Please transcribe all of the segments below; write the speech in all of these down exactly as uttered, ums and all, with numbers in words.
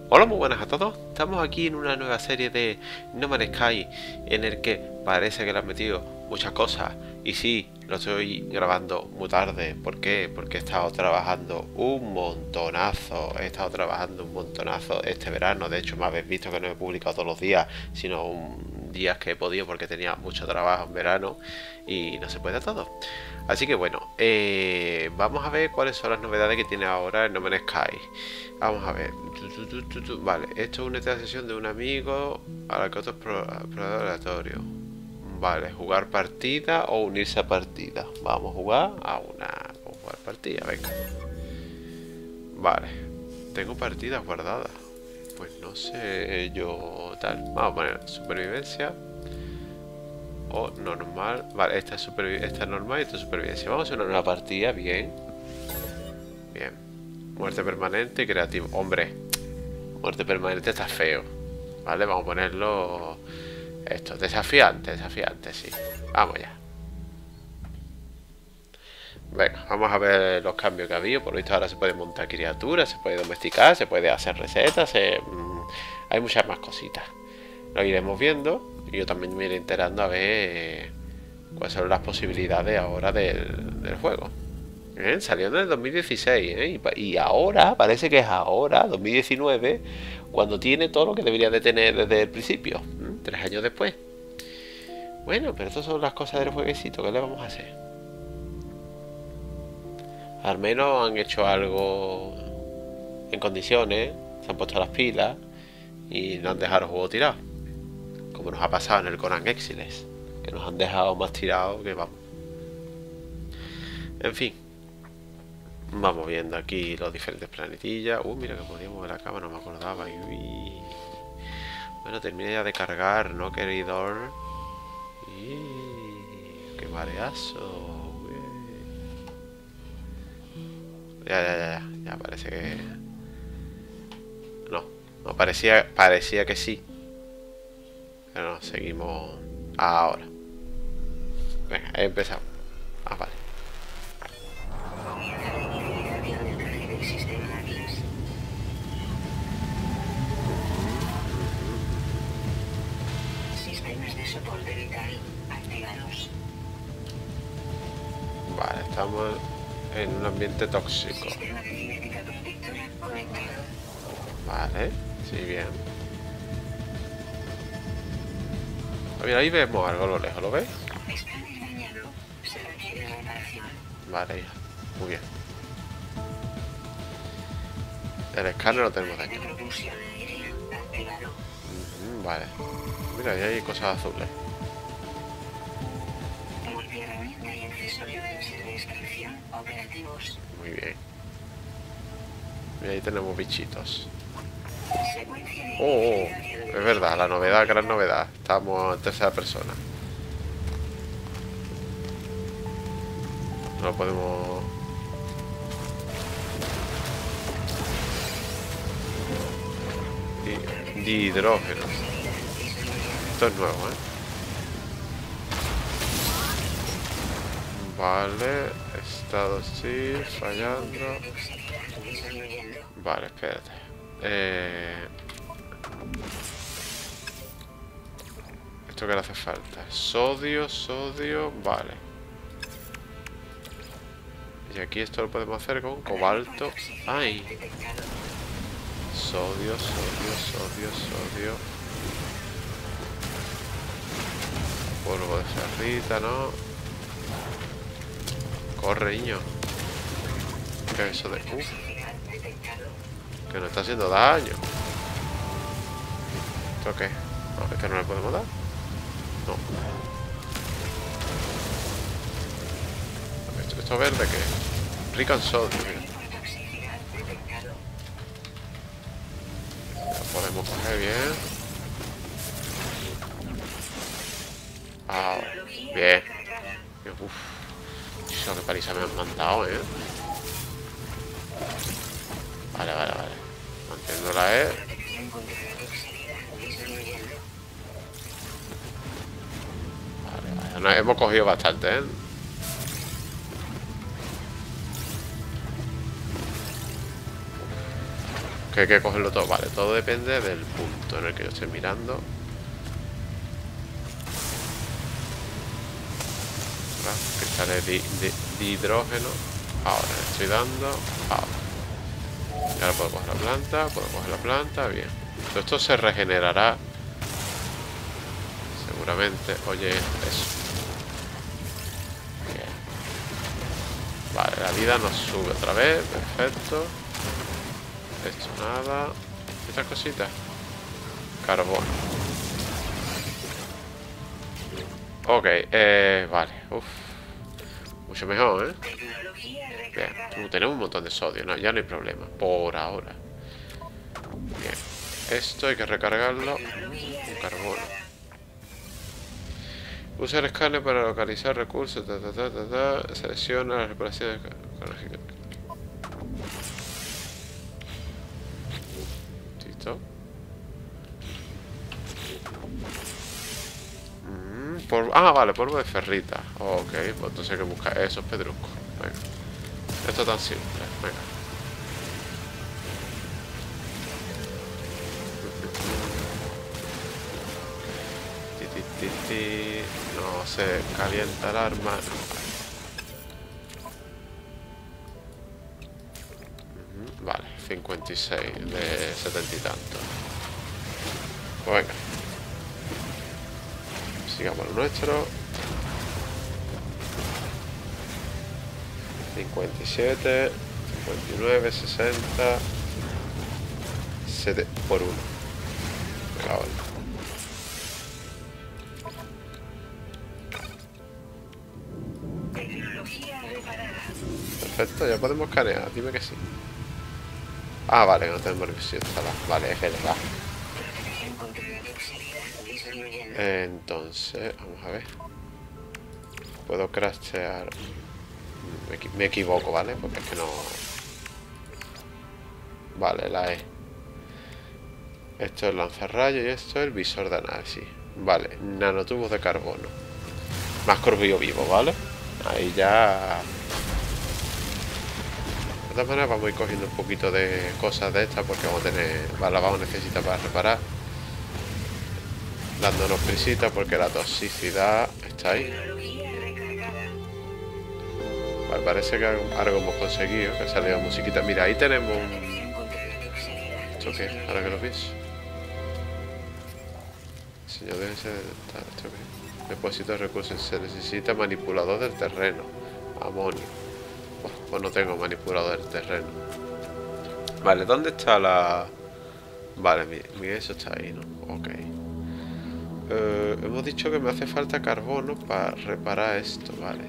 Hola, muy buenas a todos. Estamos aquí en una nueva serie de No Man's Sky en el que parece que le han metido muchas cosas. Y sí, lo estoy grabando muy tarde. ¿Por qué? Porque he estado trabajando un montonazo. He estado trabajando un montonazo este verano. De hecho, me habéis visto que no he publicado todos los días, sino un días que he podido porque tenía mucho trabajo en verano y no se puede todo. Así que bueno, eh, vamos a ver cuáles son las novedades que tiene ahora el No Man's Sky. Vamos a ver. Vale, esto es una sesión de un amigo a la que otro explorador aleatorio. Vale, jugar partida o unirse a partida. Vamos a jugar a una. Vamos a jugar partida, venga. Vale, tengo partidas guardadas. Pues no sé yo tal. Vamos a poner supervivencia o normal. Vale, esta es, supervi esta es normal y esta es supervivencia. Vamos a hacer una nueva partida, bien. Bien. Muerte permanente y creativo. Hombre, muerte permanente está feo. Vale, vamos a ponerlo. Esto, desafiante, desafiante, sí. Vamos ya. Venga, vamos a ver los cambios que ha habido. Por lo visto ahora se puede montar criaturas, se puede domesticar, se puede hacer recetas. Se... Hay muchas más cositas. Lo iremos viendo. Y yo también me iré enterando a ver cuáles son las posibilidades ahora del, del juego. ¿Eh? Salió en el dos mil dieciséis, ¿eh? y, y ahora, parece que es ahora, dos mil diecinueve, cuando tiene todo lo que debería de tener desde el principio, ¿eh? Tres años después. Bueno, pero estas son las cosas del jueguecito, ¿qué le vamos a hacer? Al menos han hecho algo en condiciones, se han puesto las pilas y no han dejado el juego tirado. Como nos ha pasado en el Conan Exiles, que nos han dejado más tirados que vamos. En fin. Vamos viendo aquí los diferentes planetillas. Uh, mira que podíamos ver la cama, no me acordaba. Uy. Bueno, terminé ya de cargar, ¿no, querido? Uy, qué mareazo. Uy. Ya, ya, ya, ya parece que... No, no, parecía, parecía que sí. Pero no, seguimos ahora. Venga, ahí empezamos. Ah, vale. Vale, estamos en un ambiente tóxico. Vale, sí, bien. Mira, ahí vemos algo a lo lejos, ¿lo ves? Vale, muy bien. El escáner lo tenemos daño. Mm, vale. Mira, ahí hay cosas azules. Muy bien. Y ahí tenemos bichitos. Oh, oh, es verdad, la novedad, gran novedad. Estamos en tercera persona. No lo podemos... De, de hidrógeno. Esto es nuevo, ¿eh? Vale, estado sí, fallando. Vale, espérate. Eh... ¿Esto qué le hace falta? Sodio, sodio, vale. Y aquí esto lo podemos hacer con cobalto. ¡Ay! Sodio, sodio, sodio, sodio. Polvo de ferrita, ¿no? Corre, niño. ¿Qué es eso de...? Uf. Que nos está haciendo daño. ¿Esto qué? No, ¿es que no le podemos dar? No. ¿Esto, esto verde qué? Rico en sodio, mira. Lo podemos coger bien. Ah, bien. Uf. Eso que paliza me han mandado, eh. Vale, vale, vale. Manteniéndola, eh. Vale, vale. Nos hemos cogido bastante, eh. que hay que cogerlo todo. Vale, todo depende del punto en el que yo esté mirando. Cristales de, de, de hidrógeno. Ahora le estoy dando. Ahora. Y ahora puedo coger la planta. Puedo coger la planta. Bien. Todo esto se regenerará. Seguramente. Oye, eso. Bien. Vale, la vida nos sube otra vez. Perfecto. Esto nada. Estas cositas. Carbón. Ok, eh, vale. Uf. Mucho mejor, ¿eh? Bien. Uh, tenemos un montón de sodio, ¿no? Ya no hay problema. Por ahora. Bien. Esto hay que recargarlo. Un carbono. Usa el escáner para localizar recursos. Ta, ta, ta, ta, ta. Selecciona la reparación ecológica. ¿Listo? Polvo, ah, vale, polvo de ferrita. Ok, pues entonces hay que buscar esos pedruscos. Venga. Esto es tan simple. Venga. Ti, ti, ti, ti. No se calienta el arma. No. Vale, cincuenta y seis de setenta y tanto. Pues venga. Sigamos lo nuestro. cincuenta y siete, cincuenta y nueve, sesenta. siete por uno. Venga, vale. Perfecto, ya podemos escanear. Dime que sí. Ah, vale, no tenemos revisión. Vale, es verdad. Entonces, vamos a ver. Puedo craftear. Me, me equivoco, ¿vale? Porque es que no. Vale, la E. Esto es lanzarrayos y esto es el visor de análisis. Vale, nanotubos de carbono. Más corbillo vivo, ¿vale? Ahí ya. De todas maneras, vamos a ir cogiendo un poquito de cosas de estas porque vamos a tener. La vamos a necesitar para reparar. Dándonos prisita porque la toxicidad está ahí. Vale, parece que algo hemos conseguido, que ha salido musiquita. Mira, ahí tenemos un... ¿Esto qué? Ahora que lo pienso. Señor, debe ser... ¿Esto qué? Depósito de recursos. Se necesita manipulador del terreno. Amonio. Pues, pues no tengo manipulador del terreno. Vale, ¿dónde está la...? Vale, mira, eso está ahí, ¿no? Ok. Uh, hemos dicho que me hace falta carbono para reparar esto, vale.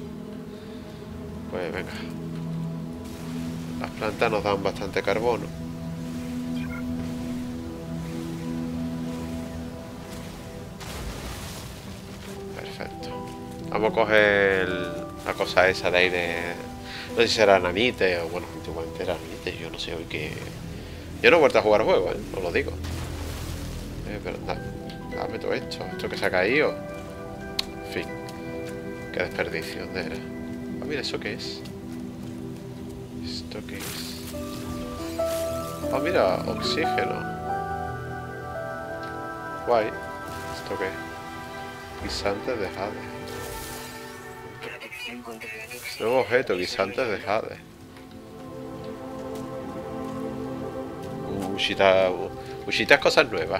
Pues venga. Las plantas nos dan bastante carbono. Perfecto. Vamos a coger el, la cosa esa de ahí de... No sé si será nanite o bueno, antiguamente era nanite. Yo no sé hoy qué... Yo no he vuelto a jugar juego, ¿eh? Os lo digo. Eh, pero nada. Dame todo esto, esto que se ha caído. En fin. Qué desperdicio, ¿dónde era? Ah, mira, ¿eso qué es? ¿Esto qué es? Ah, mira, oxígeno. Guay. ¿Esto qué es? Guisantes de jade. Nuevo objeto, guisantes de jade. Ushita, Ushita es cosas nuevas.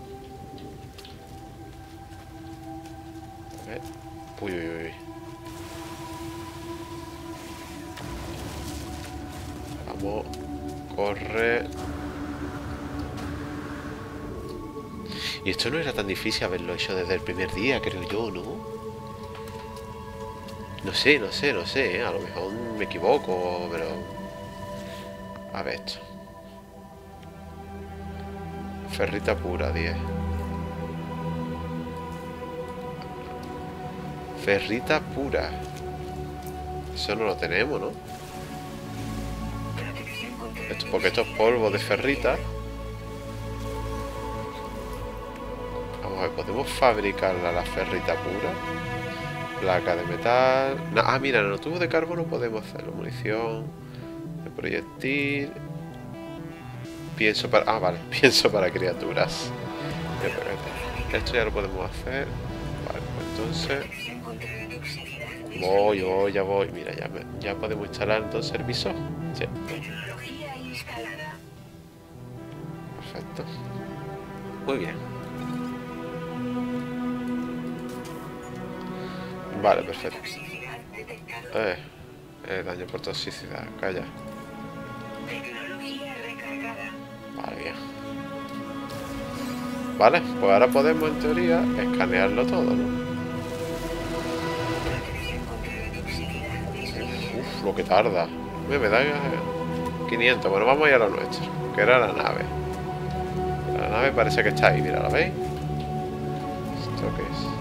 Uy, uy, uy. Vamos. Corre. Y esto no era tan difícil haberlo hecho desde el primer día, creo yo, ¿no? No sé, no sé, no sé, ¿eh? A lo mejor me equivoco, pero... A ver esto. Ferrita pura, diez. Ferrita pura. Eso no lo tenemos, ¿no? Esto, porque esto es polvo de ferrita. Vamos a ver, ¿podemos fabricarla la ferrita pura? Placa de metal. No, ah, mira, en los tubos de carbono podemos hacerlo. Munición de proyectil. Pienso para... Ah, vale. Pienso para criaturas. Esto ya lo podemos hacer. Vale, pues entonces... Voy, voy, ya voy. Mira, ya, me... ya podemos instalar entonces el visor. Sí. Perfecto. Muy bien. Vale, perfecto. Eh, eh, daño por toxicidad, calla. Vale, bien. Vale, pues ahora podemos en teoría escanearlo todo, ¿no? Uf, lo que tarda. Me, me da quinientos. Bueno, vamos a ir a lo nuestro, que era la nave. La nave parece que está ahí, mira, ¿la veis? ¿Esto qué es?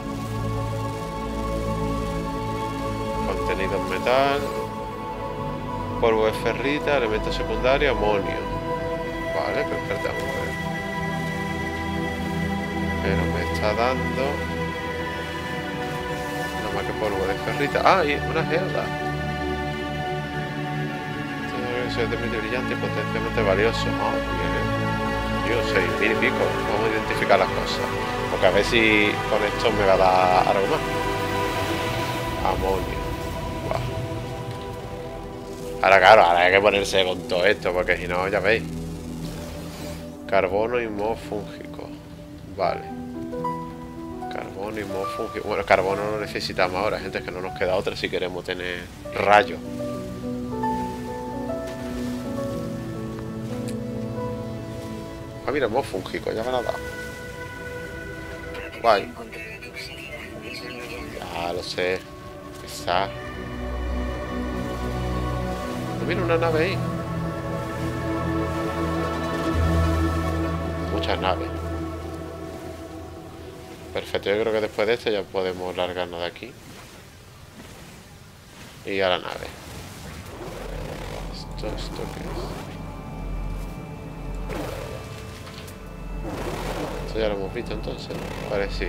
Contenido metal, polvo de ferrita, elemento secundario, amonio. Vale, perfecto, vamos a ver. Pero me está dando nada más que polvo de ferrita. ¡Ah! Y una geoda. Eso es de medio brillante y potencialmente valioso. Ah, bien. Yo seis mil y pico. Vamos a identificar las cosas. Porque a ver si con esto me va a dar algo más. Amonio. Ahora, claro, ahora hay que ponerse con todo esto, porque si no, ya veis. Carbono y moho fúngico. Vale. Carbono y moho fúngico. Bueno, carbono no necesitamos ahora, gente, es que no nos queda otra si queremos tener rayos. Ah, mira, moho fúngico, ya me lo ha dado. Guay. Ya lo sé. Quizás. Mira una nave ahí. Muchas naves. Perfecto, yo creo que después de esto ya podemos largarnos de aquí. Y a la nave. ¿Esto, esto qué es? Esto ya lo hemos visto entonces. Vale, sí.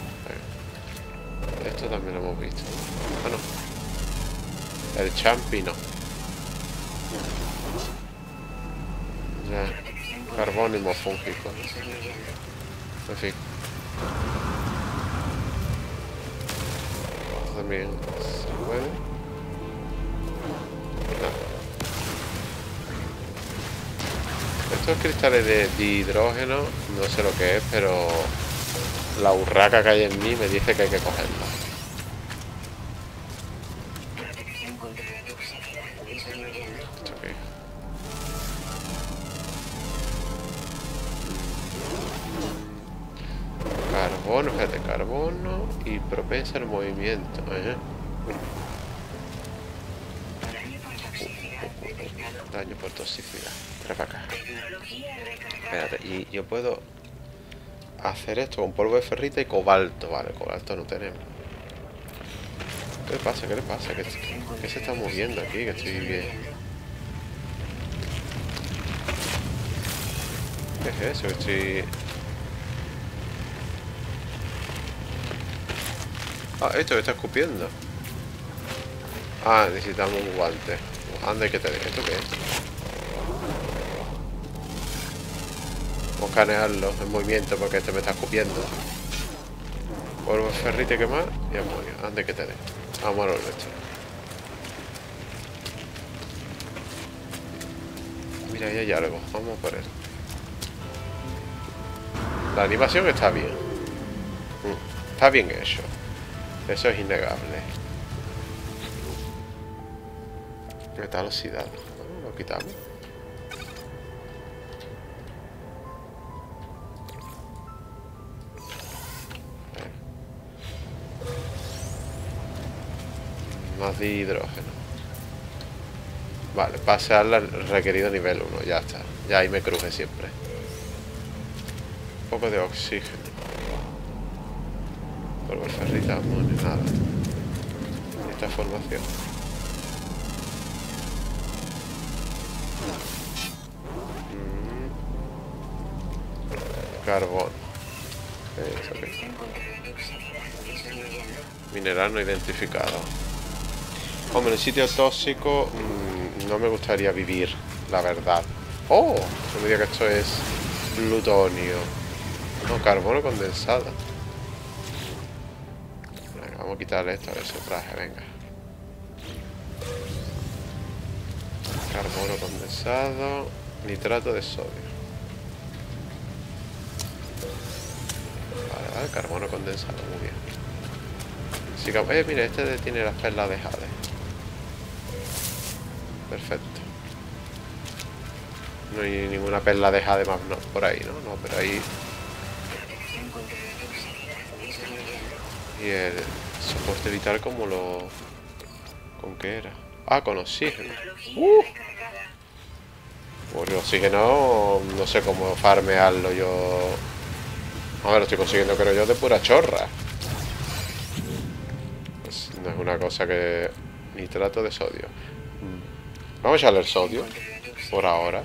Esto también lo hemos visto. Ah, no. El champi no. Ya, carbono y moho fúngico. En fin. Esto también se puede. No. Estos cristales de, de hidrógeno, no sé lo que es, pero la urraca que hay en mí me dice que hay que cogerla. Carbono, fíjate, carbono y propensa al movimiento. ¿eh? Daño por toxicidad. Trae para acá. Espérate, y yo puedo hacer esto con polvo de ferrita y cobalto. Vale, cobalto no tenemos. ¿Qué le pasa? ¿Qué le pasa? ¿Qué, qué se está moviendo aquí? Que estoy bien. ¿Qué es eso? Que estoy... Ah, esto me está escupiendo. Ah, necesitamos un guante. Anda, que te deje. ¿Esto qué es? Vamos a escanearlo en movimiento porque este me está escupiendo. Polvo ferrite que más y amonio. Anda, que te deje. Vamos a lo nuestro. Mira, ahí hay algo. Vamos por él. La animación está bien. Está bien hecho. Eso es innegable. Metal oxidado. Lo quitamos. Más de hidrógeno. Vale, pasar al requerido nivel uno. Ya está. Ya ahí me cruje siempre. Un poco de oxígeno. Polvo de ferrita, amonio, nada. Esta formación. Mm. Carbón. Eso, okay. Mineral no identificado. Hombre, en sitio tóxico mmm, no me gustaría vivir, la verdad. ¡Oh! No me diga que esto es plutonio. No, carbono condensado. Venga, vamos a quitarle esto a ese traje, venga. Carbono condensado. Nitrato de sodio. Vale, vale, carbono condensado, muy bien. Así que, eh, mira, este tiene las perlas de jade. Perfecto. No hay ninguna perla de jade más, no, por ahí, ¿no? No, pero ahí... Y el soporte vital, como lo... ¿Con qué era? Ah, con oxígeno. ¡Uh! Pues el oxígeno no sé cómo farmearlo yo. A ver, lo estoy consiguiendo, creo yo, de pura chorra. Pues no es una cosa que... Nitrato de sodio. Vamos a echarle el sodio. Por ahora.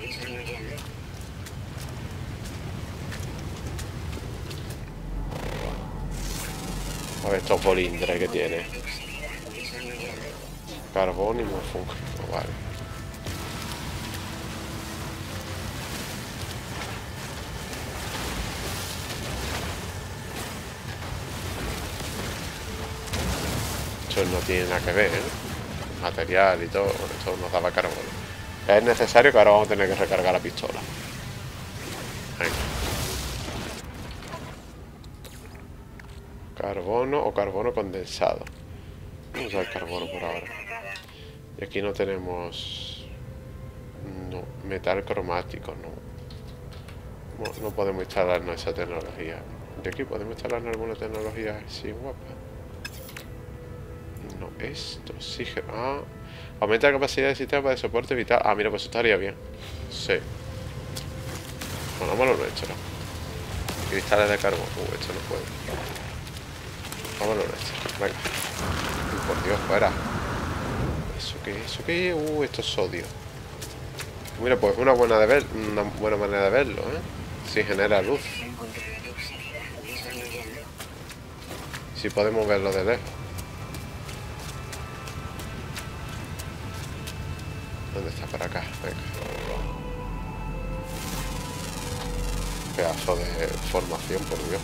A ver estos bolindres que tiene. Carbón y morfún. Vale. Esto no tiene nada que ver, ¿eh? Material y todo. Bueno, esto nos daba carbono. Es necesario que ahora vamos a tener que recargar la pistola. Venga. Carbono o carbono condensado. Vamos a usar carbono por ahora. Y aquí no tenemos... No, metal cromático, no. No, no podemos instalarnos esa tecnología. De aquí podemos instalarnos alguna tecnología así guapa. No, esto, oxígeno. Ah, aumenta la capacidad del sistema de soporte vital. Ah, mira, pues eso estaría bien. Sí. Pongámoslo nuestro. Cristales de carbón. Uh, esto no puede. Vámonos nuestro. Venga. Uy, por Dios, fuera. ¿Eso qué es? ¿Eso qué es? Uh, esto es sodio. Mira, pues una buena de ver, una buena manera de verlo, ¿eh? Si genera luz. Si podemos verlo de lejos. ¿Dónde está? Por acá. Venga. Pedazo de formación, por Dios.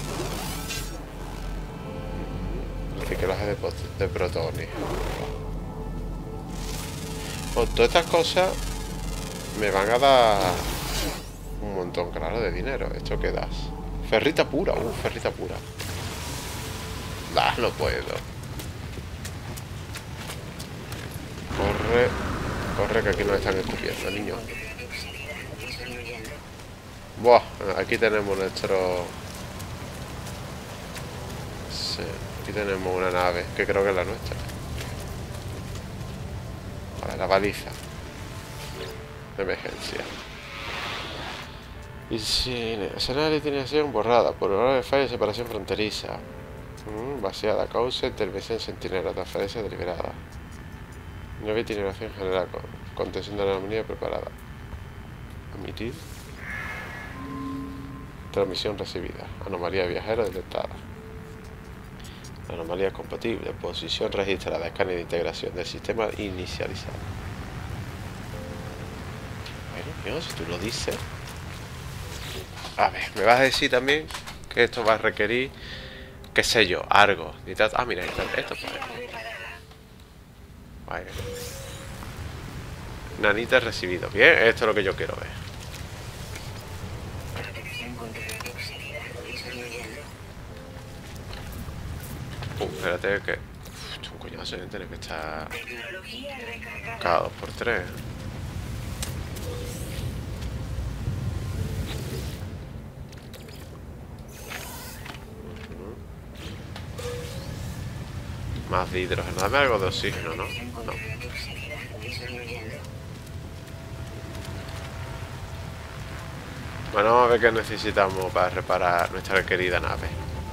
Reciclaje de, de protones. Pues todas estas cosas me van a dar un montón, claro, de dinero. ¿Esto qué das? Ferrita pura. Uh, ferrita pura. Ah, no puedo. Corre. Corre, que aquí nos están escupiendo, niño. Buah, aquí tenemos nuestro... Sí, aquí tenemos una nave, que creo que es la nuestra. Vale, la baliza de emergencia. Y si escenario de itineración borrada por hora de falla y separación fronteriza. Mm, vaciada, causa, intervención sentinela, transferencia deliberada. Nueva itineración general con contención de la anomalía preparada. Admitir. Transmisión recibida. Anomalía viajera detectada. Anomalía compatible. Posición registrada. Escáner de integración del sistema inicializado. Bueno, yo, si tú lo dices. A ver, me vas a decir también que esto va a requerir, qué sé yo, algo. Ah, mira, esto, esto vale. Nanita recibido. Bien, esto es lo que yo quiero ver. Uh, espérate que... Uf, esto es un coñazo, tiene que estar... Cada dos por tres. Más de hidrógeno. Dame algo de oxígeno, ¿no? No. Bueno, vamos a ver qué necesitamos para reparar nuestra querida nave.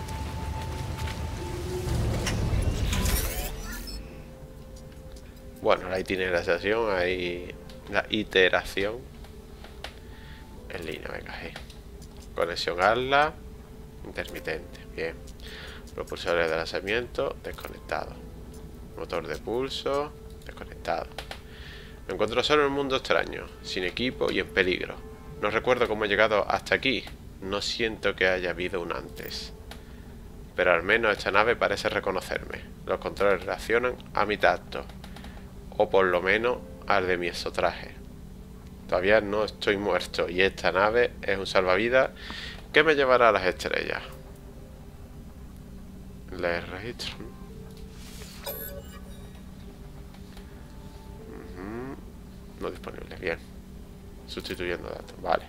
Bueno, la itineración, ahí... La iteración. En línea, venga, ahí. Conexión ALA. Intermitente, bien. Propulsores de lanzamiento, desconectado. Motor de pulso, desconectado. Me encuentro solo en un mundo extraño, sin equipo y en peligro. No recuerdo cómo he llegado hasta aquí. No siento que haya habido un antes. Pero al menos esta nave parece reconocerme. Los controles reaccionan a mi tacto. O por lo menos al de mi exotraje. Todavía no estoy muerto. Y esta nave es un salvavidas que me llevará a las estrellas. Le registro. Uh-huh. No disponible. Bien. Sustituyendo datos. Vale.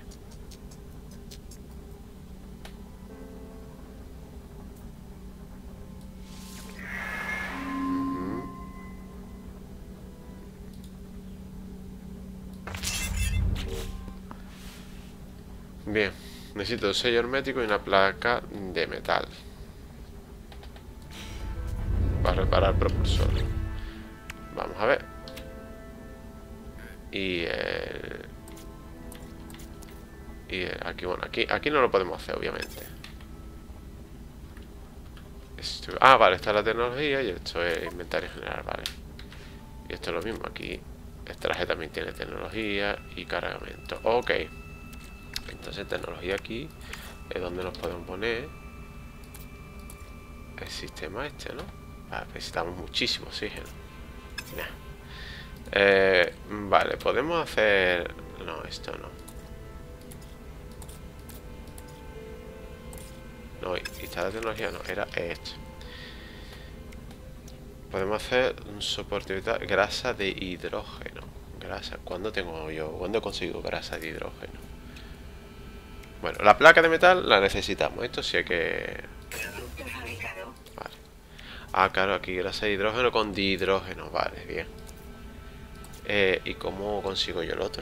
Bien, necesito un sello hermético y una placa de metal para reparar el propulsor. Vamos a ver. Y el... Y el... aquí, bueno, aquí, aquí no lo podemos hacer, obviamente. Esto... Ah, vale, esta es la tecnología y esto es inventario general, vale. Y esto es lo mismo, aquí el traje también tiene tecnología y cargamento. Ok. Entonces tecnología aquí es donde nos podemos poner el sistema este, ¿no? Ah, necesitamos muchísimo oxígeno. Nah. Eh, vale, podemos hacer... No, esto no. No, instalar tecnología no, era esto. Podemos hacer un soporte vital, grasa de hidrógeno. Grasa, ¿cuándo tengo yo? ¿Cuándo he conseguido grasa de hidrógeno? Bueno, la placa de metal la necesitamos. Esto sí hay que... Vale. Ah, claro, aquí grasa de hidrógeno con dihidrógeno. Vale, bien. Eh, ¿Y cómo consigo yo el otro?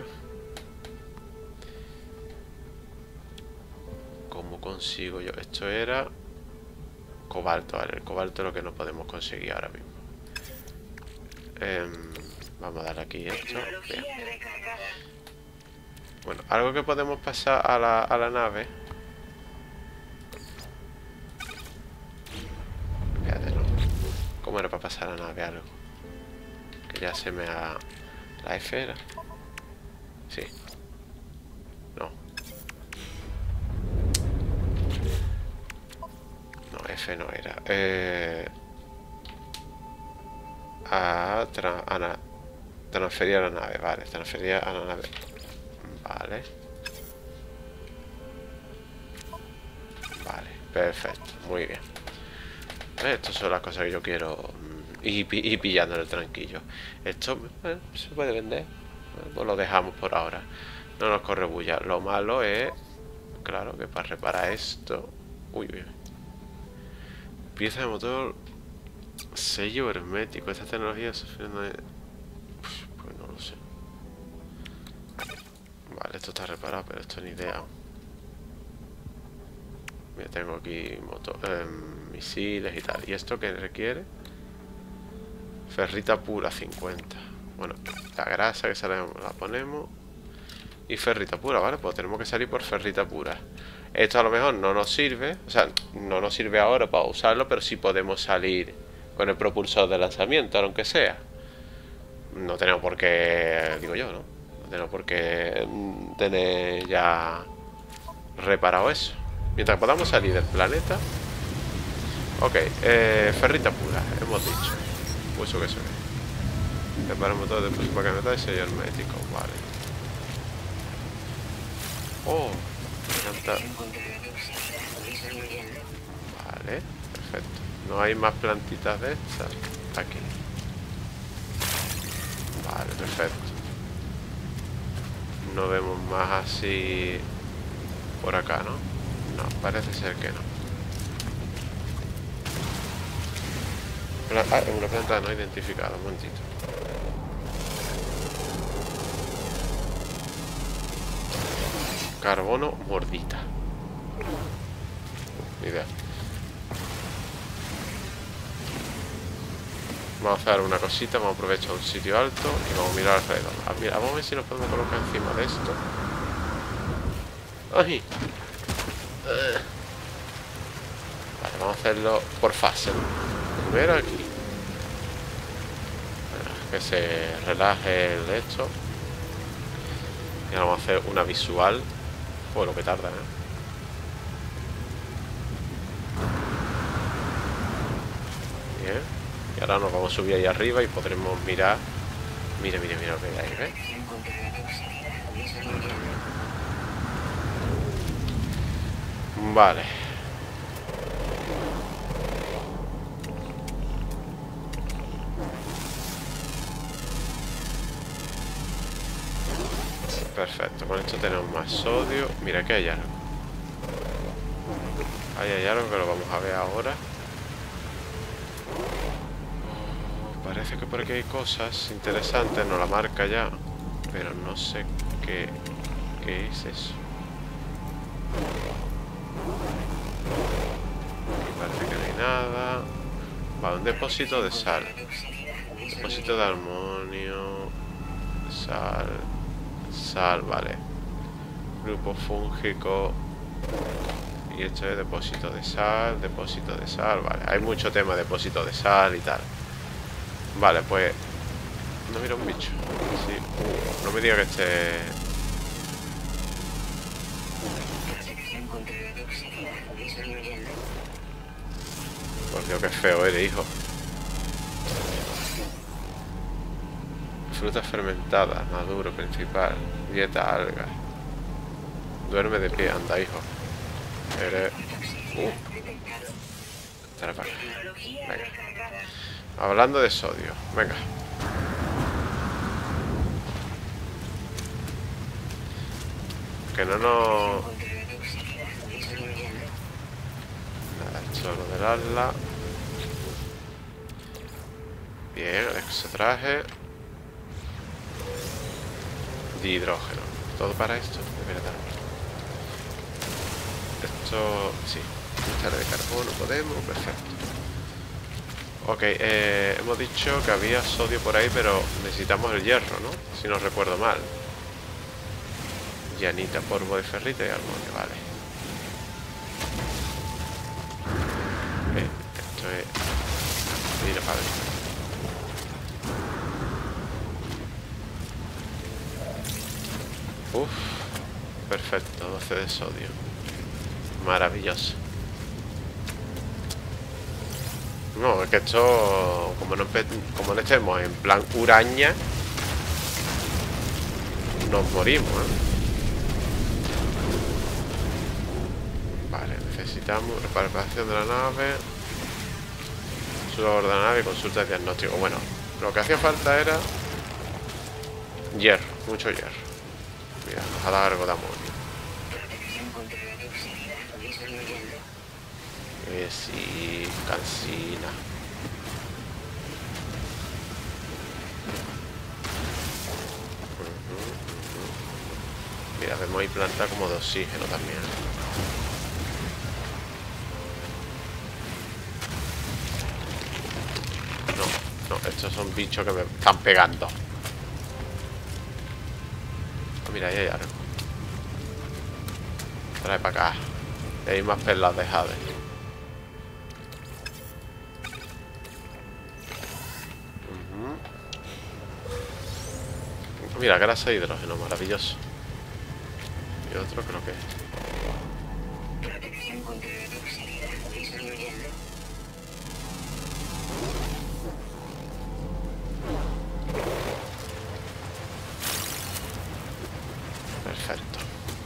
¿Cómo consigo yo? Esto era... Cobalto, vale. El cobalto es lo que no podemos conseguir ahora mismo. Eh, vamos a dar aquí esto. Bien. Bueno, algo que podemos pasar a la, a la nave. Espérate, no. ¿Cómo era para pasar a la nave algo? Que ya se me ha... ¿La F era? Sí. No. No, F no era. Eh... A, tra... a na... Transferir a la nave, vale. Transferir a la nave. Vale. Vale, perfecto, muy bien. Estas son las cosas que yo quiero ir, ir pillando en el tranquillo. Esto eh, se puede vender. Pues lo dejamos por ahora. No nos corre bulla. Lo malo es, claro, que para reparar esto... Uy, uy. Pieza de motor. Sello hermético. Esta tecnología sufriendo de... Pues no lo sé. Vale, esto está reparado, pero esto ni idea. Mira, tengo aquí motor, eh, misiles y tal. ¿Y esto qué requiere? Ferrita pura, cincuenta. Bueno, la grasa que sale la ponemos. Y ferrita pura, ¿vale? Pues tenemos que salir por ferrita pura. Esto a lo mejor no nos sirve. O sea, no nos sirve ahora para usarlo, pero sí podemos salir con el propulsor de lanzamiento, aunque sea. No tenemos por qué, digo yo, ¿no? No tenemos por qué tener ya reparado eso. Mientras podamos salir del planeta. Ok, eh, ferrita pura, hemos dicho. Uso que se ve. Repara el motor de próxima camioneta y sello hermético, vale. Oh, me encanta. Vale, perfecto. No hay más plantitas de estas. Aquí. Vale, perfecto. No vemos más así por acá, ¿no? No, parece ser que no. Ah, una planta no identificada, un momentito. Carbono mordita. Ni idea. Vamos a hacer una cosita, vamos a aprovechar un sitio alto y vamos a mirar alrededor. Ah, mira, vamos a ver si nos podemos colocar encima de esto. ¡Ay! Uh. Vale, vamos a hacerlo por fase. Primero aquí. Que se relaje el esto. Y ahora vamos a hacer una visual Joder, lo que tarda, ¿eh? Bien. Y ahora nos vamos a subir ahí arriba y podremos mirar. Mira, mira, mira lo que hay ahí, ¿ves? Vale. Perfecto, con esto tenemos más sodio. Mira que hay algo. Ahí hay algo que lo vamos a ver ahora. Oh, parece que por aquí hay cosas interesantes. No la marca ya, pero no sé qué, qué es eso. Aquí parece que no hay nada. Va, un depósito de sal. Depósito de amonio. Sal. Sal, vale. Grupo fúngico. Y esto es depósito de sal. Depósito de sal, vale. Hay mucho tema de depósito de sal y tal. Vale, pues... No mira un bicho. Sí. Uh, no me diga que esté... Por Dios, qué feo eres, hijo. Frutas fermentadas, maduro principal. Dieta alga. Duerme de pie, anda, hijo. Eres... Uh. Estará para acá. Venga. Hablando de sodio. Venga. Que no nos... Nada, esto es lo del ala. Bien, ese traje. De hidrógeno. Todo para esto, de verdad. Esto... sí. Echarle de carbono podemos, perfecto. Ok, eh, hemos dicho que había sodio por ahí, pero necesitamos el hierro, ¿no? Si no recuerdo mal. Llanita, polvo de ferrita y amonio, vale. Eh, esto es... Mira, padre. Uf, perfecto, doce de sodio. Maravilloso. No, es que esto, como no, como no estemos en plan uraña, nos morimos, ¿eh? Vale, necesitamos reparación de la nave, consulta de la nave y consulta de diagnóstico. Bueno, lo que hacía falta era hierro, mucho hierro. Mira, nos ha dado algo de amonio. Eh, sí, cansina. Uh-huh, uh-huh. Mira, vemos ahí planta como de oxígeno también. No, no, estos son bichos que me están pegando. Oh, mira, ahí hay algo. Trae para acá. Y hay más perlas de jade. Mira, grasa de hidrógeno, maravilloso. Y otro creo que... Perfecto.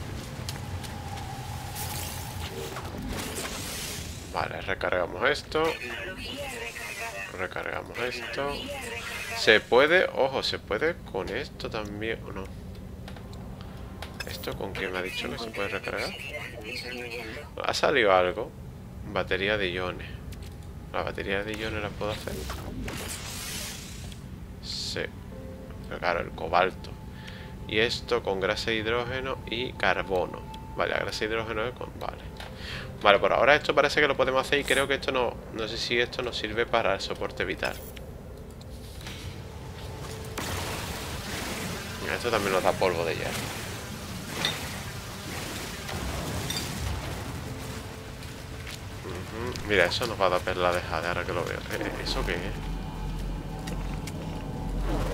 Vale, recargamos esto. Recargamos esto. Se puede, ojo, se puede con esto también, ¿o no? ¿Esto con qué me ha dicho que se puede recargar? Ha salido algo. Batería de iones. ¿La batería de iones la puedo hacer? Sí. Pero claro, el cobalto. Y esto con grasa de hidrógeno y carbono. Vale, la grasa de hidrógeno es con... Vale. Vale, por ahora esto parece que lo podemos hacer y creo que esto no... No sé si esto nos sirve para el soporte vital. Esto también nos da polvo de hierro. Uh-huh. Mira, eso nos va a dar perla de jade ahora que lo veo. ¿Eh? ¿Eso qué es?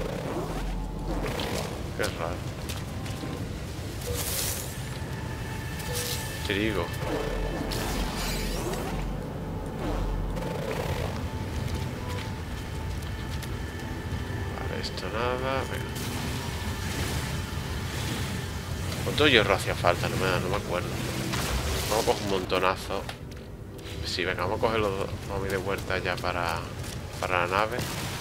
Qué raro. te digo. Vale, esto nada. Venga. ¿Cuánto hierro hacía falta? No me, no me acuerdo. Vamos a coger un montonazo. Sí, venga, vamos a cogerlo. Vamos a ir de vuelta ya para, para la nave.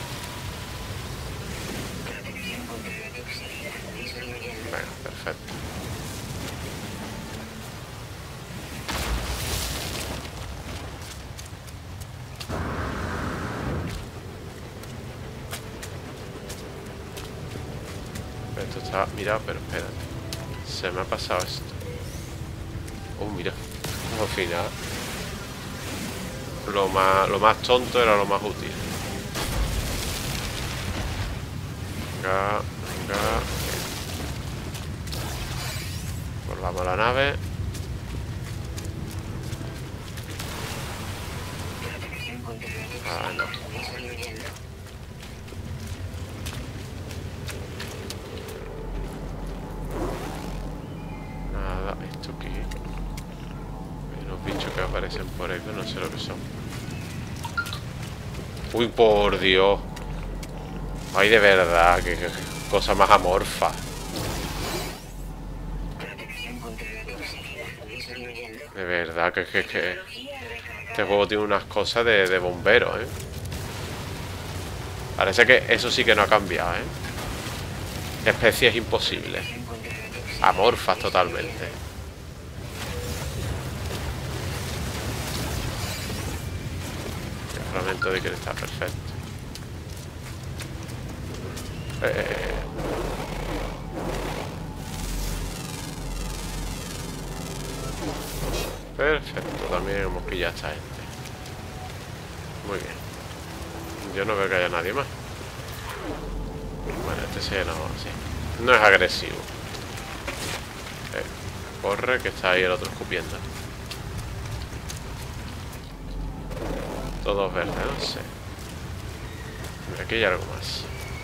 Venga, perfecto. Esto está... Mira, pero espérate. Se me ha pasado esto. Oh, mira. Al final. Lo más, lo más tonto era lo más útil. Venga, venga. Volvamos a la nave. Ah, no. Nada, esto aquí. Hay unos bichos que aparecen por ahí, pero no sé lo que son. Uy, por Dios. Ay, de verdad, qué, qué cosa más amorfa. De verdad, que, que, que este juego tiene unas cosas de, de bombero, ¿eh? Parece que eso sí que no ha cambiado, ¿eh? Especies imposibles. Amorfas totalmente. El fragmento de que está perfecto. Eh... Perfecto, también hemos pillado a esta gente. Muy bien. Yo no veo que haya nadie más. Bueno, este sí no, sí. No es agresivo. Eh, corre, que está ahí el otro escupiendo. Todos verdes, no sé. Mira, aquí hay algo más.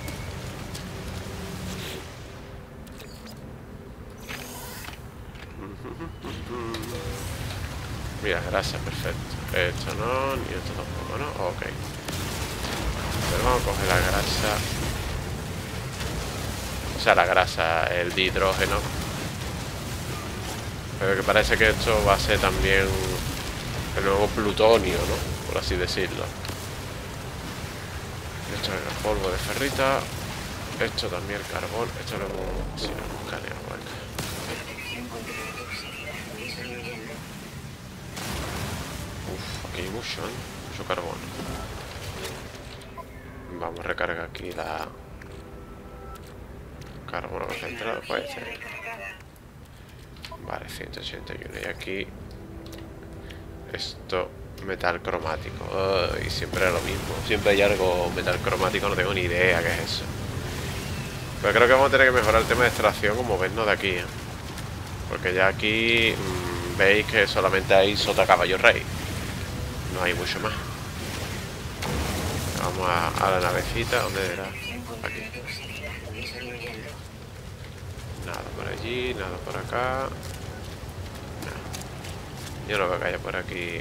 Mira, grasa, perfecto. Esto no, ni esto tampoco, ¿no? Ok. Pero vamos a coger la grasa. O sea, la grasa, el de hidrógeno. Pero que parece que esto va a ser también el nuevo plutonio, ¿no? Por así decirlo. Esto es el polvo de ferrita. Esto también el carbón. Esto lo hemos... Sí, lo hemos caneado, venga. Uf, aquí hay mucho, ¿eh? Mucho carbón. Vamos a recargar aquí la... Carbono concentrado, puede ser. Vale, ciento ochenta y uno. Y aquí... Esto... Metal cromático. Uh, y siempre es lo mismo. Siempre hay algo metal cromático, no tengo ni idea qué es eso. Pero creo que vamos a tener que mejorar el tema de extracción como vernos de aquí, ¿eh? Porque ya aquí mmm, veis que solamente hay sota caballo rey. No hay mucho más. Vamos a, a la navecita. ¿Dónde era? Aquí. Nada por allí, nada por acá. Nada. Yo no veo que haya por aquí.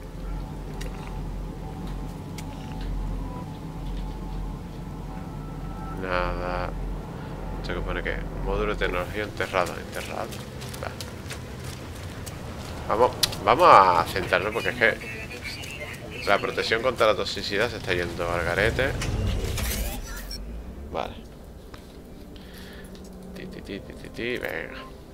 Nada. Esto que pone que módulo de tecnología enterrado, enterrado. Vale. Vamos, vamos a centrarnos porque es que la protección contra la toxicidad se está yendo al garete. Vale. Ti, ti, ti, ti, ti, ti. Venga.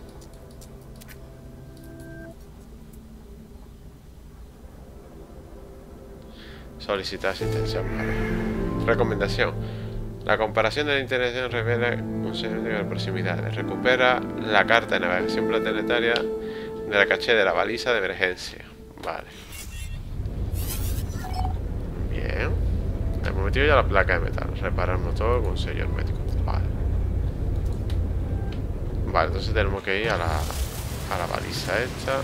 Solicitar asistencia. Vale. Recomendación. La comparación de la interacción revela un señor de proximidades. Recupera la carta de navegación planetaria de la caché de la baliza de emergencia. Vale. Bien. Hemos metido ya la placa de metal. Reparar el motor con un sello hermético. Vale. Vale, entonces tenemos que ir a la, a la baliza esta.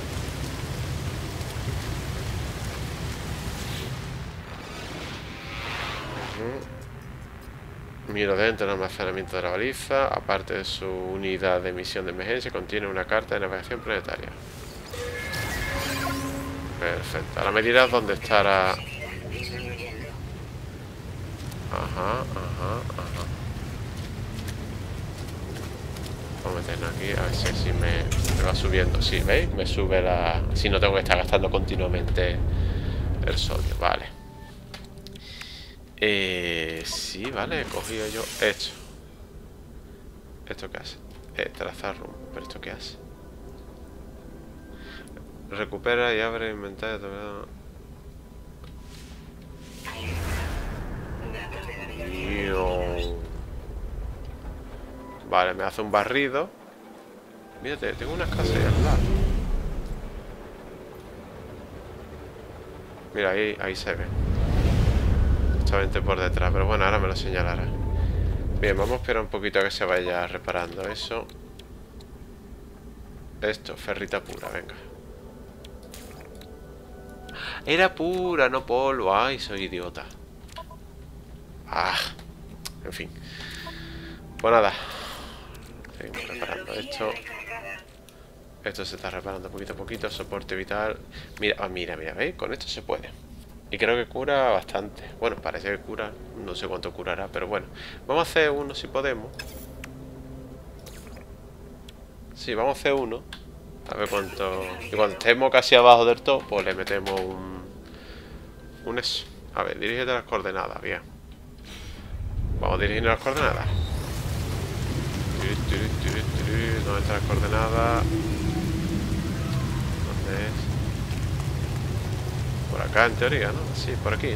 Uh-huh. Miro dentro del almacenamiento de la baliza. Aparte de su unidad de emisión de emergencia, contiene una carta de navegación planetaria. Perfecto. Ahora me dirás dónde estará. Ajá, ajá, ajá. Vamos a meternos aquí, a ver si así me, me va subiendo. Sí, ¿veis? Me sube la... Si no tengo que estar gastando continuamente el sodio, vale. Eh, sí, vale, he cogido yo esto. ¿Esto qué hace? Eh, trazar rumbo. ¿Pero esto qué hace? Recupera y abre el inventario. Vale, me hace un barrido. Mírate, tengo unas casas ahí al lado. Mira, ahí, ahí se ve. Justamente por detrás, pero bueno, ahora me lo señalará. Bien, vamos a esperar un poquito a que se vaya reparando eso. Esto, ferrita pura, venga. Era pura, no polvo. Ay, soy idiota. Ah, en fin. Pues nada. Seguimos reparando esto. Esto se está reparando poquito a poquito. Soporte vital. Mira, ah, mira, mira, ¿veis? Con esto se puede. Y creo que cura bastante. Bueno, parece que cura. No sé cuánto curará, pero bueno. Vamos a hacer uno si podemos. Sí, vamos a hacer uno. A ver cuánto... Y cuando estemos casi abajo del todo, pues le metemos un... Un eso. A ver, dirígete a las coordenadas, bien. Vamos a dirigirnos a las coordenadas. ¿Dónde están las coordenadas? ¿Dónde es? Por acá en teoría, ¿no? Sí, por aquí,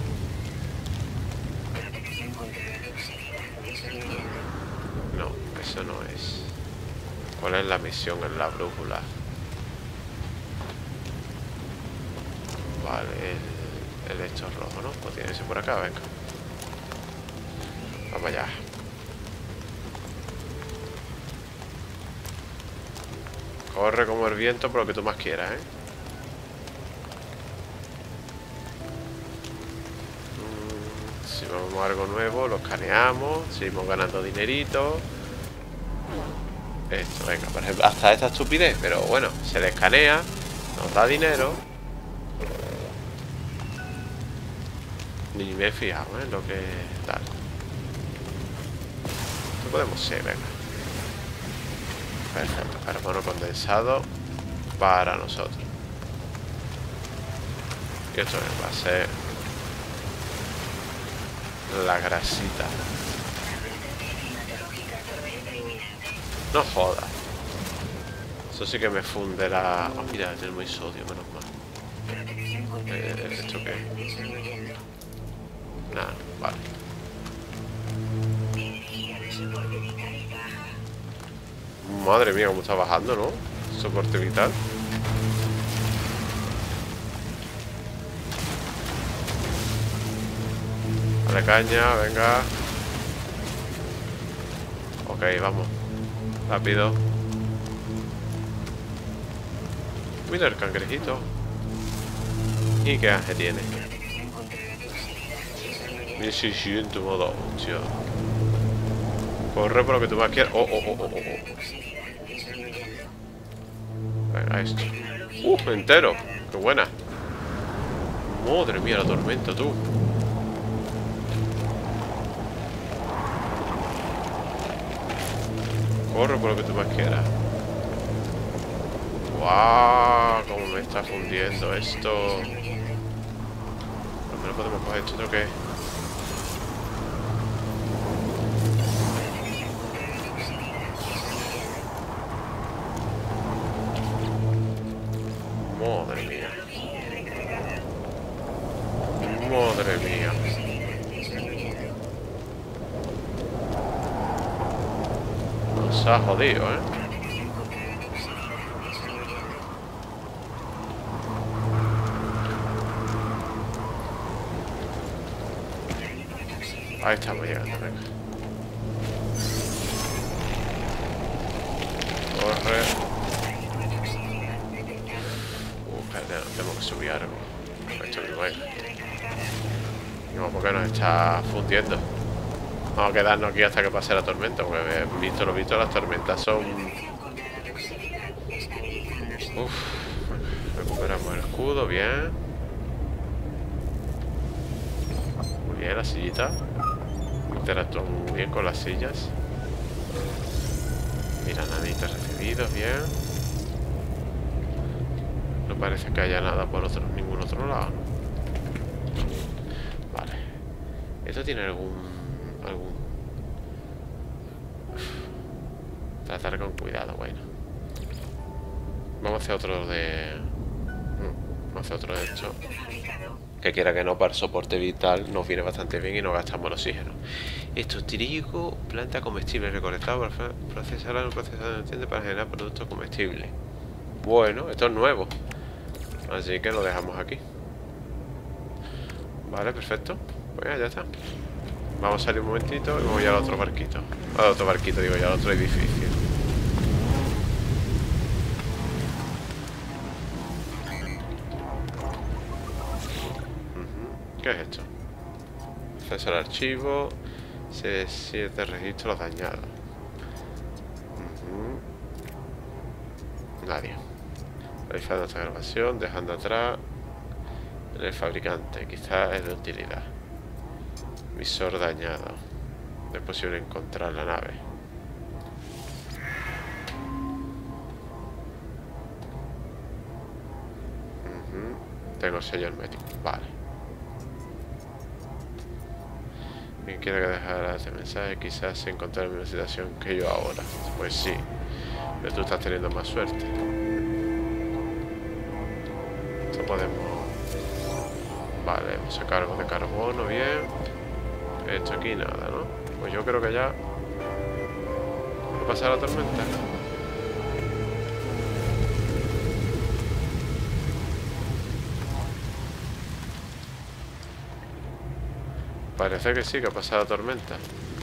¿no? No, eso no es. ¿Cuál es la misión en la brújula? Vale, el, el hecho rojo, ¿no? Pues tiene que ser por acá, venga. Vamos allá. Corre como el viento por lo que tú más quieras, ¿eh? Mm, si vamos a algo nuevo, lo escaneamos. Seguimos ganando dinerito. Esto, venga, por ejemplo, hasta esta estupidez. Pero bueno, se le escanea. Nos da dinero. Ni me he fijado, ¿eh? Lo que tal. Esto podemos ser, venga. Perfecto, carbono condensado para nosotros. Y esto va a ser la grasita. No jodas. Eso sí que me funde la... Oh, mira, tenemos sodio, menos mal. Eh, ¿Esto qué? Nada, vale. Madre mía, cómo está bajando, ¿no? Soporte vital. Dale caña, venga. Ok, vamos. Rápido. Mira el cangrejito. ¿Y qué ángel tiene? mil seiscientos modo, hostia. Corre por lo que tú más quieras. Oh, oh, oh, oh, oh. Venga, esto. Uh, entero. Qué buena. Madre mía, la tormenta, tú. Corre por lo que tú más quieras. ¡Guau! Cómo me está fundiendo esto. Por lo menos podemos coger esto, ¿no? ¿Qué? Madre mía. Madre mía. Nos ha jodido, ¿eh? Ahí estamos llegando, venga. Corre. Uh, espérate, tenemos que subir algo. Esto es bueno. No, porque nos está fundiendo. Vamos a quedarnos aquí hasta que pase la tormenta, porque visto lo visto, las tormentas son... Uf, recuperamos el escudo. escudo, bien. Muy bien, la sillita. Interactúa muy bien con las sillas. Mira, nanitos recibidos, bien. No parece que haya nada por otro, ningún otro lado. Vale. ¿Esto tiene algún... algún... Tratar con cuidado, bueno. Vamos a hacer otro de... Vamos a hacer otro de esto. Que quiera que no, para el soporte vital nos viene bastante bien y no gastamos el oxígeno. Esto es trigo, planta comestible recolectado para procesar en un procesador de nutrientes para generar productos comestibles. Bueno, esto es nuevo. Así que lo dejamos aquí. Vale, perfecto. Pues ya está. Vamos a salir un momentito y vamos ya al otro barquito. Al otro barquito, digo ya, al otro edificio. ¿Qué es esto? Acceso al archivo. C siete registros dañados. Uh-huh. Nadie. Realizando esta grabación, dejando atrás el fabricante. Quizás es de utilidad. Visor dañado. Es posible encontrar la nave. Uh-huh. Tengo sello hermético. Vale. Quien quiera que dejara este mensaje, quizás se encontrara en la misma situación que yo ahora. Pues sí, pero tú estás teniendo más suerte. Esto podemos... Vale, vamos a cargo de carbono, bien. Esto aquí nada, ¿no? Pues yo creo que ya... ¿Va a pasar la tormenta? Parece que sí, que ha pasado la tormenta.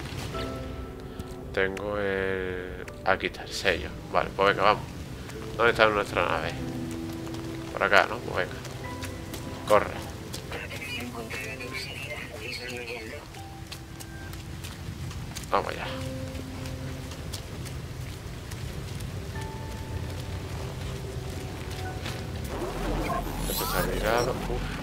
Tengo el... Aquí está el sello. Vale, pues venga, vamos. ¿Dónde está nuestra nave? Por acá, ¿no? Pues venga. Corre. Vamos ya. Esto está mirado. Uf.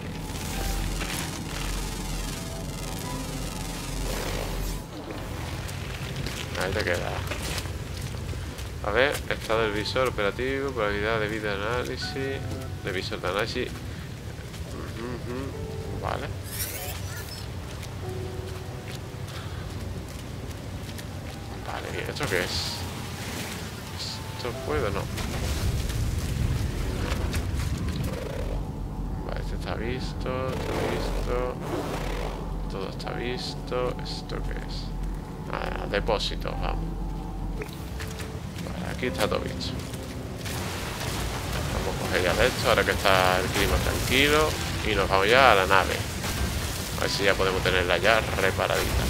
Ahí te queda. A ver, estado del visor operativo, probabilidad de vida de análisis, de visor de análisis. Uh-huh. Vale. Vale, bien, ¿esto qué es? ¿Esto puedo o no? Vale, este está visto, está visto. Todo está visto. ¿Esto qué es? Ah, depósitos, vamos. Vale, aquí está todo visto. Vamos a coger ya de esto, ahora que está el clima tranquilo. Y nos vamos ya a la nave. A ver si ya podemos tenerla ya reparadita.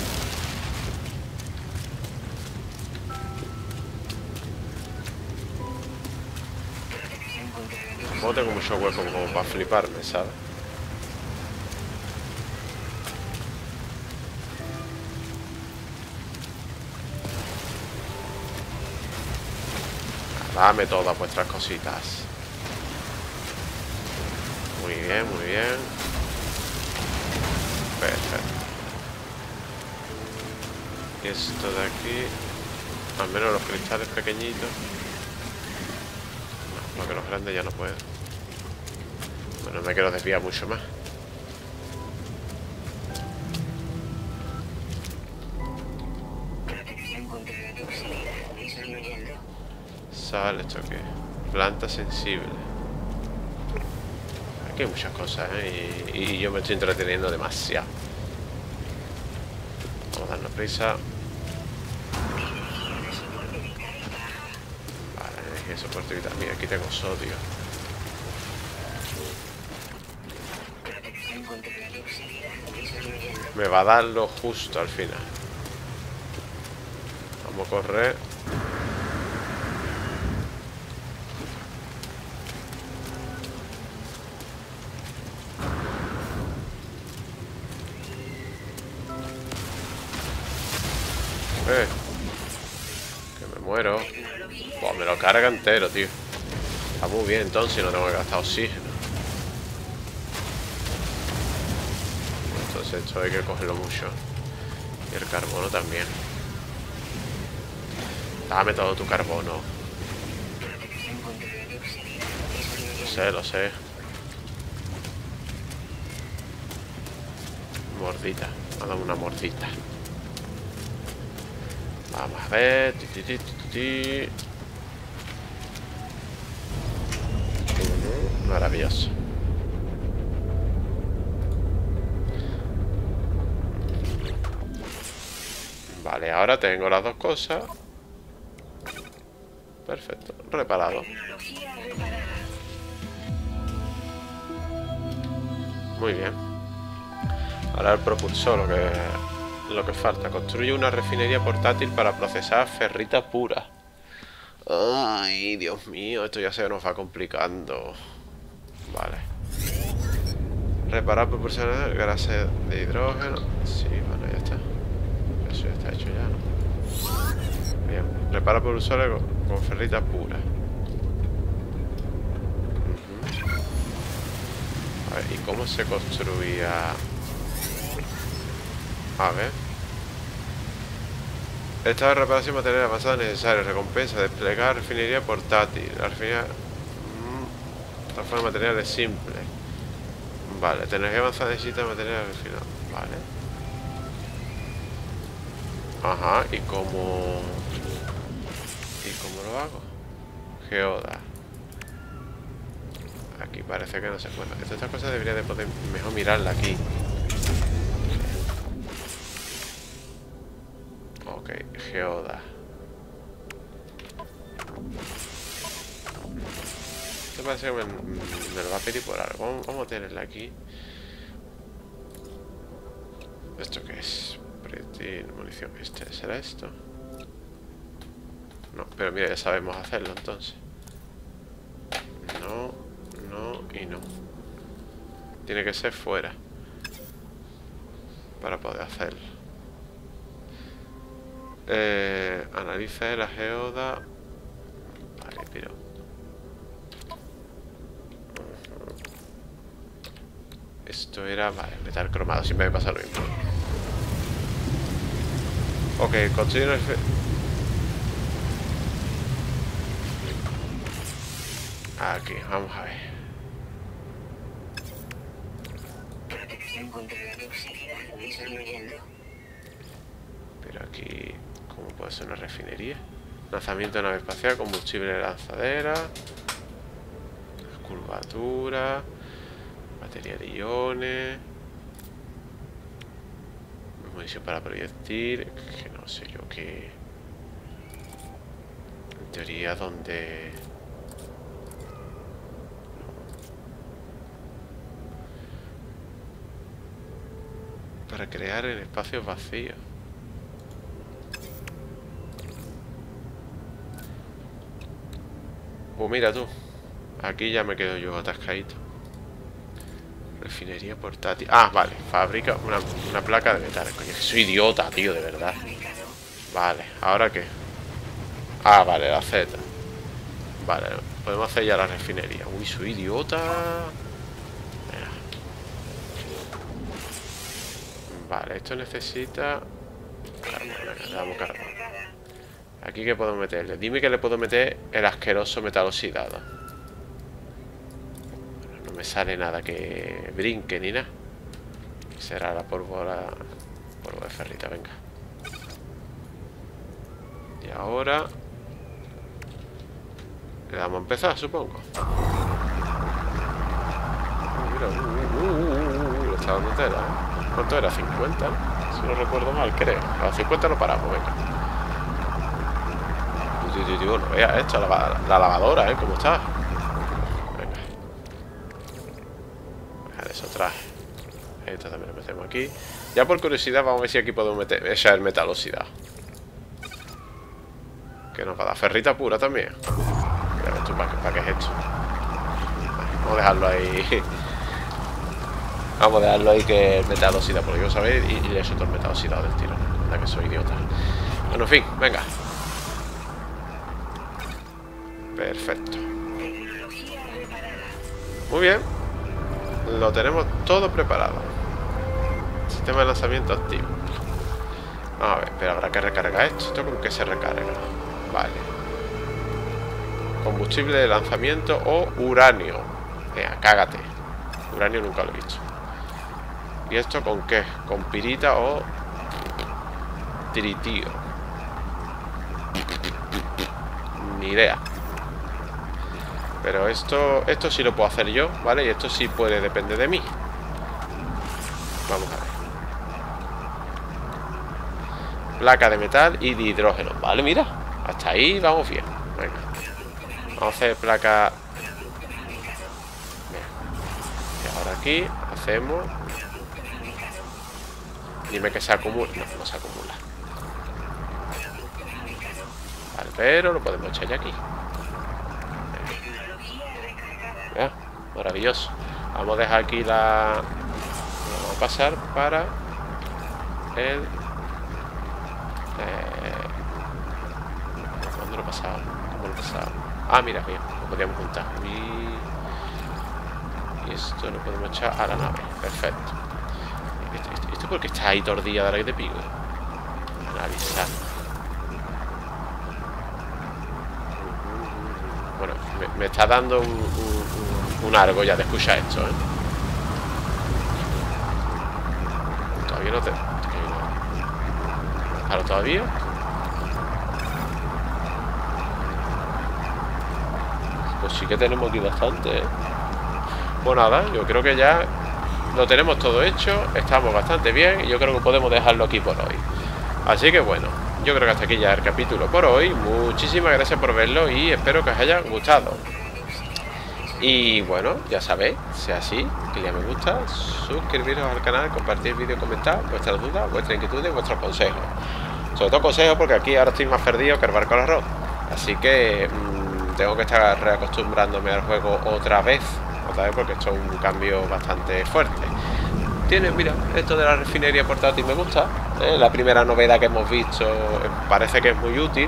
No tengo mucho hueco como para fliparme, ¿sabes? Dame todas vuestras cositas. Muy bien, muy bien. Perfecto. Y esto de aquí, al menos los cristales pequeñitos. No, porque los grandes ya no puedo. Bueno, me quiero desviar mucho más. Sale esto que planta sensible. Aquí hay muchas cosas, ¿eh? y, y yo me estoy entreteniendo demasiado. Vamos a darnos prisa. Vale, energía de soporte vital. Mira, aquí tengo sodio. Me va a dar lo justo al final. Vamos a correr. Eh, que me muero. Buah, me lo carga entero, tío. Está muy bien entonces, no tengo que gastar oxígeno. entonces esto hay que cogerlo mucho. Y el carbono también. Dame todo tu carbono. Lo sé, lo sé. Mordita. Vamos a dar una mordita. Vamos a ver. Ti, ti, ti, ti, ti. Maravilloso. Vale, ahora tengo las dos cosas. Perfecto, reparado. Muy bien. Ahora el propulsor, lo que, lo que falta. Construye una refinería portátil para procesar ferrita pura. Ay, Dios mío, esto ya se nos va complicando. Vale. Reparar proporcionar gases de hidrógeno. Sí, bueno, ya está. Eso ya está hecho ya, ¿no? Bien. Repara propulsores con, con ferrita pura. Uh-huh. A ver, ¿y cómo se construía? A ver. Estado de reparación material avanzado necesario. Recompensa. Desplegar refinería portátil. La refinería. Mmm. Transforma materiales simples. Vale. Energía avanzada necesita material refinado. Vale. Ajá. ¿Y cómo. ¿Y cómo lo hago? Geoda. Aquí parece que no se puede. Estas cosas debería de poder mejor mirarla aquí. Ok, geoda. Esto parece que me, me lo va a pedir por algo. Vamos, vamos a tenerla aquí. ¿Esto qué es? Proyectil, munición. ¿Este será esto? No, pero mira, ya sabemos hacerlo entonces. No, no y no. Tiene que ser fuera para poder hacerlo. Eh, analiza la geoda. Vale, pero esto era, vale, metal cromado. Siempre me pasa lo mismo. Ok, construir el... Aquí, vamos a ver. Protección contra la toxicidad disminuyendo. Pero aquí, ¿cómo puede ser una refinería? Lanzamiento de nave espacial, combustible de lanzadera, curvatura, batería de iones, munición para proyectil, que no sé yo qué. En teoría, donde... Para crear en espacios vacíos. Pues mira tú, aquí ya me quedo yo atascadito. Refinería portátil. Ah, vale, fabrica una, una placa de metal. Coño, que soy idiota, tío, de verdad. Vale, ¿ahora qué? Ah, vale, la Z. Vale, podemos hacer ya la refinería. Uy, soy idiota. Mira. Vale, esto necesita... Venga, le damos carbono. Aquí que podemos meterle. Dime que le puedo meter el asqueroso metal oxidado. No me sale nada que brinque ni nada. Será la pólvora. Polvo de ferrita, venga. Y ahora le damos a empezar, supongo. Uh, mira, uh, uh, uh, uh, uh, le está dando tela, ¿eh? ¿Cuánto era? cincuenta, ¿no? Si no recuerdo mal, creo. A los cincuenta no paramos, venga. Tío, no veas esto, la, la lavadora, ¿eh? ¿Cómo está? Venga. Dejar eso atrás. Esto también lo metemos aquí. Ya por curiosidad, vamos a ver si aquí podemos meter echar el metal oxidado. Que nos va a dar ferrita pura también. Mira, esto, ¿para, ¿para qué es esto? Vamos a dejarlo ahí. Vamos a dejarlo ahí que el metal oxidado, porque yo sabéis, y, y le echo todo el metal oxidado del tiro. La que soy idiota. Bueno, en fin, venga. Perfecto. Muy bien. Lo tenemos todo preparado. Sistema de lanzamiento activo. A ver, pero habrá que recargar esto. ¿Esto con qué se recarga? Vale. Combustible de lanzamiento o uranio. Venga, cágate. Uranio nunca lo he visto. ¿Y esto con qué? ¿Con pirita o tritío? Ni idea. Pero esto, esto sí lo puedo hacer yo, ¿vale? Y esto sí puede depender de mí. Vamos a ver. Placa de metal y de hidrógeno. Vale, mira. Hasta ahí vamos bien. Venga. Vamos a hacer placa. Bien. Y ahora aquí hacemos. Dime que se acumula. No, no se acumula. Vale, pero lo podemos echar ya aquí. Ya, maravilloso. Vamos a dejar aquí la. Vamos a pasar para el. Eh... ¿Dónde lo he pasado? ¿Cómo lo he pasado? Ah, mira, bien, lo podíamos juntar. Y, y esto lo podemos echar a la nave. Perfecto. ¿Esto, esto, esto porque está ahí tordilla de la que te pico? Analizar. Bueno, me, me está dando un, un, un, un algo ya de escuchar esto, ¿eh? Todavía no te... Claro, todavía. Pues sí que tenemos aquí bastante, ¿eh? Pues nada, yo creo que ya lo tenemos todo hecho. Estamos bastante bien y yo creo que podemos dejarlo aquí por hoy. Así que bueno, yo creo que hasta aquí ya el capítulo por hoy. Muchísimas gracias por verlo y espero que os haya gustado. Y bueno, ya sabéis, si es así, que ya me gusta, suscribiros al canal, compartir el vídeo, comentar vuestras dudas, vuestras inquietudes, vuestros consejos. Sobre todo consejos porque aquí ahora estoy más perdido que el barco al arroz. Así que mmm, tengo que estar reacostumbrándome al juego otra vez. Otra vez porque esto es un cambio bastante fuerte. Tiene, mira, esto de la refinería portátil me gusta, ¿eh? La primera novedad que hemos visto eh, parece que es muy útil.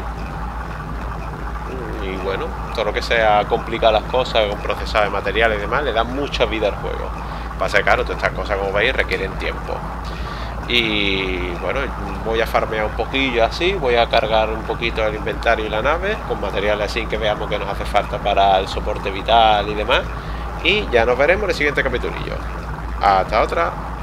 Y bueno, todo lo que sea complicar las cosas con procesado de materiales y demás le da mucha vida al juego. Pasa que claro, todas estas cosas como veis requieren tiempo. Y bueno, voy a farmear un poquillo así, voy a cargar un poquito el inventario y la nave con materiales así que veamos que nos hace falta para el soporte vital y demás. Y ya nos veremos en el siguiente capitulillo. Hasta otra.